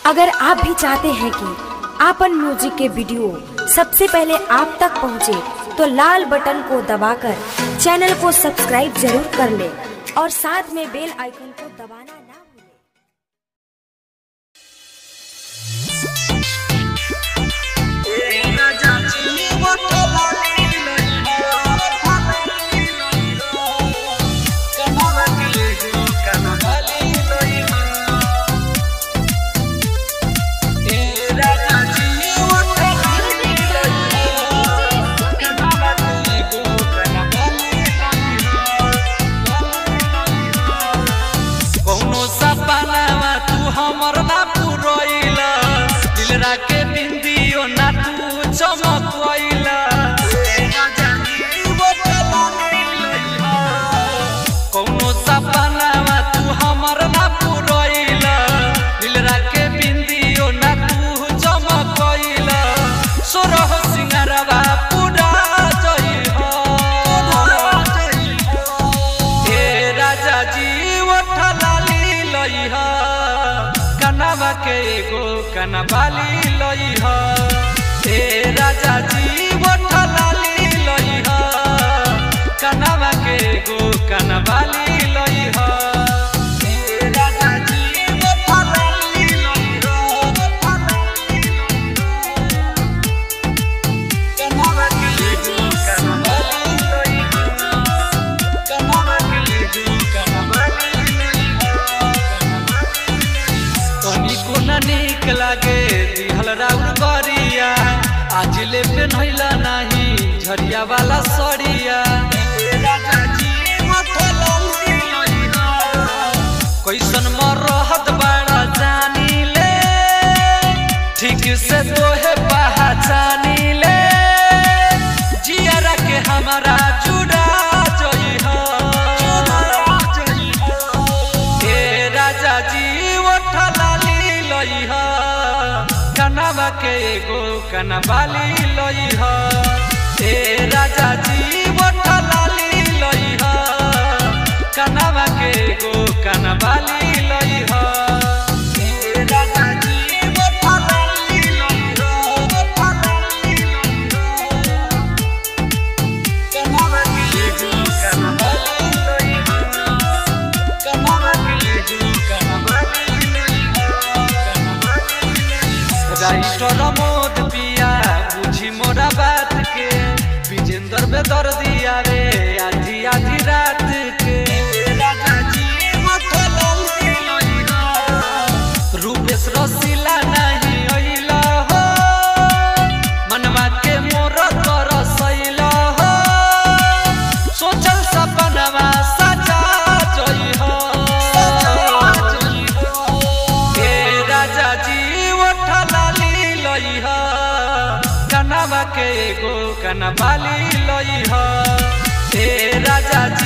अगर आप भी चाहते हैं कि आपन म्यूजिक के वीडियो सबसे पहले आप तक पहुंचे, तो लाल बटन को दबाकर चैनल को सब्सक्राइब जरूर कर ले और साथ में बेल आइकन को दबाना ना भूलें। के बिंदियो ना तू चमकइला कौनो सपनावा तू हमर ना पुरइला दिलरा के बिंदियो ना तू चमकइला सोरह सिंगारवा पूरा जइहो हे राजा जी ओठलाली लइहा कनवा के एगो कनवाली लइहा हे राजा जी ओठलाली लइहा कनवा के एगो कनवाली लइहा हे राजा जी ओठलाली लइहा कनवा के एगो कनवाली लइहा कनवा के एगो कनवाली निक लागे दिहल राउर गरिया आज ले पेन्हैला नाही झरिया वाला सड़िया कैसन मरहत बड़ा जानी ले ठीक से तोहे पहचानी ले जियरा के हमारा जुड़ा जइहा हे राजा जी ओठलाली लइहा कनवा के एगो कनवाली लइहा हे राजा जी ओठलाली लइहा कनवा के एगो कनवाली लइहा हे राजा जी ओठलाली लइहा कनवा के एगो कनवाली लइहा कनवा के एगो कनवाली राइटर मोद पिया बुझी मोरा बात के विजेंद्र बेदर दिया रे आधी आधी रात के राजा जी ओठलाली लइहा रूपेश रसीला नहीं अइला हो मनवा के मोर तरसैला हो सोचल सपनवा सजा जइहा हे राजा जी ओठलाली लइहा कनवा के एगो कनवाली लइहा हे राजा जी